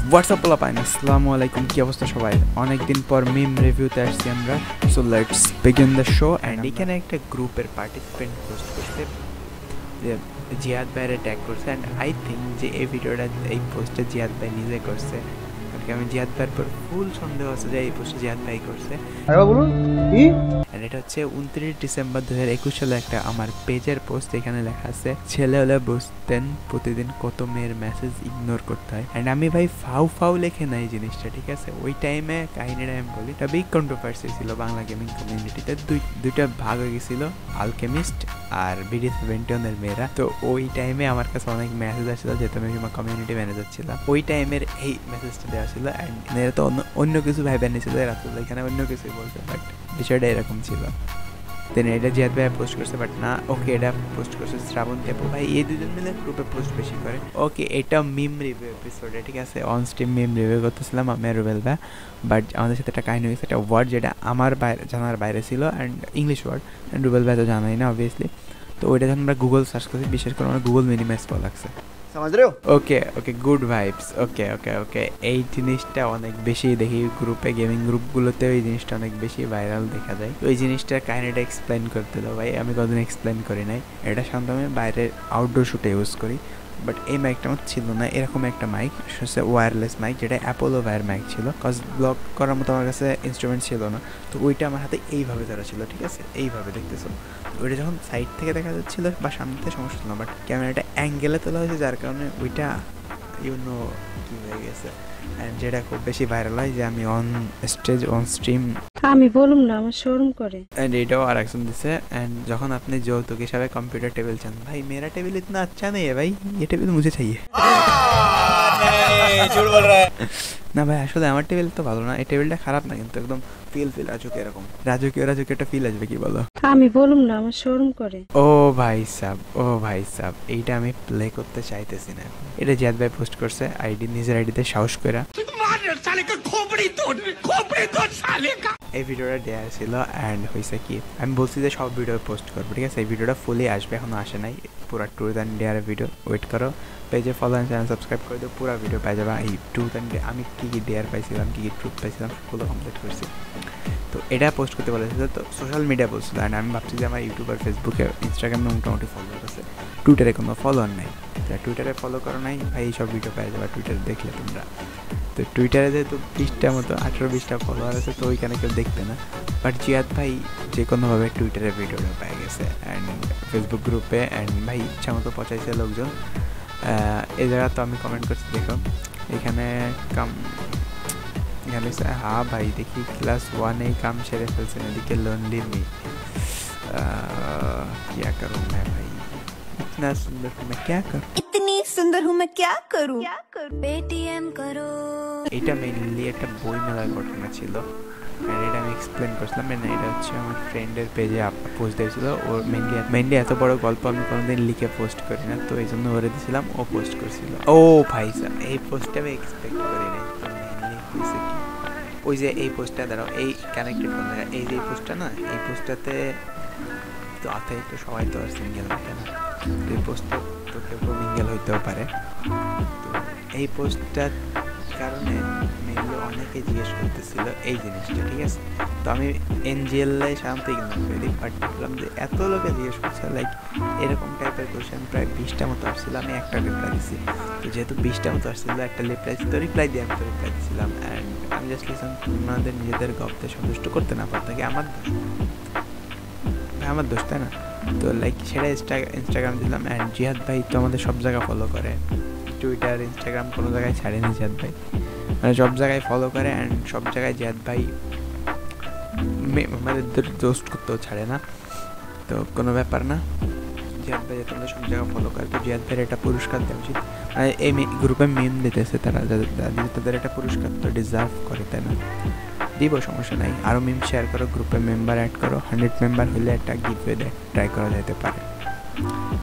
WhatsApp pine আসসালামু আলাইকুম, কি অবস্থা সবাই? অনেকদিন পর মিম রিভিউতে আসছি আমরা। So let's begin the show. And এখানে একটা গ্রুপের পার্টিসিপেন্ট পোস্ট করছে যে জিয়াদ ভাইয়ের ট্যাগ করছে। অ্যান্ড আই থিঙ্ক যে এই ভিডিওটা এই পোস্টে জিয়াদ ভাই নিজে করছে। আমি জিয়াদ ভাইয়ের পর ফুল সন্দেহ আছে যে এই পোস্টে জিয়াদ ভাই করছে। এটা হচ্ছে 29 ডিসেম্বর 2021 সালে একটা আমার পেজের পোস্ট। এখানে লেখা আছে, ছেলে হলে বুঝতেন প্রতিদিন কত মেয়ের মেসেজ ইগনোর করতে হয়। অ্যান্ড আমি ভাই ফাউ ফাউ লেখে না এই জিনিসটা, ঠিক আছে? ওই টাইমে কাহিনীটা আমি বলি, এটা বিগ কন্ট্রোভার্সি ছিল বাংলা গেমিং কমিউনিটিতে। দুইটা ভাগ হয়ে গেছিল, আলকেমিস্ট আর বিডি71 মেয়েরা। তো ওই টাইমে আমার কাছে অনেক মেসেজ আসছিল, যেহেতু আমি আমার কমিউনিটি ম্যানেজার ছিলাম। ওই টাইমের এই মেসেজটা দেওয়া ছিল। অ্যান্ড এরা তো অন্য কিছু ভাই বানিয়েছিল, রাতুল এখানে অন্য কিছুই বলছে, বাট বিষয়টা এরকম ছিল। তিনি এটা জিয়াদ ভাই পোস্ট করছে, বাট না, ওকে এটা পোস্ট করছে শ্রাবণ টেপু ভাই। এই দুজন মিলে গ্রুপে পোস্ট বেশি করে। ওকে, এটা মিম রিভিউ এপিসোডে, ঠিক আছে? অন স্ট্রিম মিম রিভিউ করতেছিলাম আমি আর রুবেল ভাই। বাট আমাদের সাথে একটা কাহিনী হয়েছে, একটা ওয়ার্ড যেটা আমার জানার বাইরে ছিল, and English word. And Rubel ভাই তো জানাই না অবভিয়াসলি। তো ওইটা যখন আমরা গুগল সার্চ করছি, বিশেষ করে আমার গুগল মিনিমাইজ করা লাগছে। Okay good vibes. ওকে এই জিনিসটা অনেক বেশি দেখি গ্রুপে, গেমিং গ্রুপগুলোতে এই জিনিসটা অনেক বেশি ভাইরাল দেখা যায়। ওই জিনিসটা কাহিনীটা এক্সপ্লেন করতে দাও ভাই, আমি কতদিন এক্সপ্লেন করি নাই। এটা সাধারণত আমি বাইরের আউটডোর শুটে ইউজ করি, বাট এই মাইকটা আমার ছিল না। এরকম একটা মাইক, হচ্ছে ওয়্যারলেস মাইক, যেটা অ্যাপোলো ভাইয়ের মাইক ছিল। কজ ব্লগ করার মতো আমার কাছে ইনস্ট্রুমেন্ট ছিল না। তো ওইটা আমার হাতে এইভাবে ধরা ছিল, ঠিক আছে? এইভাবে দেখতেছো। ওইটা যখন সাইড থেকে দেখা যাচ্ছিল বা সামনে থেকে সমস্যা ছিল না, বাট ক্যামেরাটা অ্যাঙ্গেলে তোলা হয়েছে, যার কারণে ওইটা ইউনো কি হয়ে গেছে। অ্যান্ড যেটা খুব বেশি ভাইরাল হয় যে আমি অন স্টেজ অন স্ট্রিম, আমি বলুম না, আমার শোরুম করে। एंड এটাও আর একজন দিছে। एंड যখন আপনি যৌতুক হিসাবে কম্পিউটার টেবিল চান, भाई मेरा टेबल इतना अच्छा नहीं है भाई, ये टेबल मुझे चाहिए। झूठ बोल रहा है না ভাই, আসলে আমার টেবিল তো ভালো না, এই টেবিলটা খারাপ না, কিন্তু একদম ফিল রাজুকে এরকম রাজুকে একটা ফিল আসবে, কি বলো? আমি বলুম না, আমার শোরুম করে। ও ভাই সাব এইটা আমি প্লে করতে চাইতেছি না। এটা জিয়াদ ভাই পোস্ট করছে আইডি, নিজের আইডিতে সাহস করে। এই ভিডিওটা দেওয়া ছিল। অ্যান্ড হয়েছে কি, আমি বলছি যে সব ভিডিও পোস্ট করবো, ঠিক আছে? এই ভিডিওটা ফুলি আসবে, এখনো আসে নাই। পুরো ট্রুথ অ্যান্ড ডেয়ারের ভিডিও ওয়েট করো। পেজে ফলো অ্যান্ড চ্যানেল সাবস্ক্রাইব করে দিও, পুরো ভিডিও পাই যাবে। এই ট্রুথ অ্যান্ড আমি কী কী ডেয়ার পাইছিলাম, কী কী ট্রুথ পাইছিলাম, সবগুলো কমপ্লিট করছি। তো এটা পোস্ট করতে বলেছিল, তো সোশ্যাল মিডিয়া বলছিল। অ্যান্ড আমি ভাবছি যে আমার ইউটিউব আর ফেসবুকে, ইনস্টাগ্রামে মোটামুটি ফলোয়ার আছে, টুইটারে কোনো ফলোয়ার নাই। টুইটারে ফলো করো নাই ভাই, সব ভিডিও পাই যাবে টুইটারে দেখলে তোমরা। তো টুইটারে যেহেতু 20টা মতো 18-20টা ফলোয়ার আছে, তো ওইখানে কেউ দেখবে না। বাট জিয়াদ ভাই যে কোনোভাবে টুইটারে ভিডিওটা পেয়ে গেছে, অ্যান্ড ফেসবুক গ্রুপে। অ্যান্ড ভাই ইচ্ছা মতো পচাইছে লোকজন। এই জায়গা তো আমি কমেন্ট করছি, দেখো এখানে হ্যাঁ ভাই, দেখি ক্লাস 1 কাম সেরে ফেলছেন, এদিকে লোনলি মি क्या करूं मैं भाई, इतना सुंदर हूं मैं क्या करूं, इतनी सुंदर हूं मैं क्या करूं, पेटीएम करो। এটা মেইনলি একটা বই মেলার ঘটনা ছিল। এটা আমি এক্সপ্লেন করছিলাম। এটা হচ্ছে আমার ফ্রেন্ডের পেজে পোস্ট দিয়েছিল। ওর মেইনলি এত বড় গল্প আমি কোনোদিন লিখে পোস্ট করি না, তো এই জন্য ওরে দিয়েছিলাম, ও পোস্ট করছিল। ও ভাই স্যার, এই পোস্টটা আমি এক্সপেক্ট করি নাই। তো মেইনলি হয়েছে কি, ওই যে এই পোস্টটা দাঁড়াও, এই কানেক্টেড কোন জায়গায়, এই যে পোস্টটা না, এই পোস্টটাতে তো আতাই তো সবাই তো আর সিঙ্গেল থাকে না, এই পোস্টটা তো কেউ মিঙ্গেল হইতেও পারে। তো এই পোস্টটার কারণে মেনলি অনেকে জিজ্ঞেস করতেছিল এই জিনিসটা, ঠিক আছে? তো আমি এনজিএলআই সাধারণত ইগনোর করে দিই, বাট দেখলাম যে এত লোকে জিজ্ঞেস করছে, লাইক এরকম টাইপের কোয়েশ্চেন প্রায় 20টা মতো আসছিল। আমি একটা রিপ্লাই দিছি। তো যেহেতু 20টা মতো আসছিল, একটা রিপ্লাই দিয়ে আমি তো রিপ্লাই দিয়েছিলাম। অ্যান্ড আমি জাস্ট লিসন, তোমাদের নিজেদের গল্পে সন্তুষ্ট করতে না পারতো কি আমার দোষ, তাই না? তো লাইক সেটা ইনস্টাগ্রাম দিলাম। অ্যান্ড জিয়াদ ভাই তো আমাদের সব জায়গায় ফলো করে, টুইটার ইনস্টাগ্রাম কোনো জায়গায় ছাড়েনি জিয়াদ ভাই, মানে সব জায়গায় ফলো করে। অ্যান্ড সব জায়গায় জিয়াদ ভাই আমাদের দোস্ত করতেও ছাড়ে না, তো কোনো ব্যাপার না। জিয়াদ ভাই তোমাদের সব জায়গায় ফলো করে, তো জিয়াদ ভাইয়ের একটা পুরস্কার দেওয়া উচিত। মানে এই গ্রুপে মিম দিতেছে তারা, তাদের একটা পুরস্কার তো ডিজার্ভ করে, তাই না? দিব, সমস্যা নাই। আরও মিম শেয়ার করো, গ্রুপে মেম্বার অ্যাড করো। 100 মেম্বার হলে একটা গিফট ট্রাই করা যেতে পারে।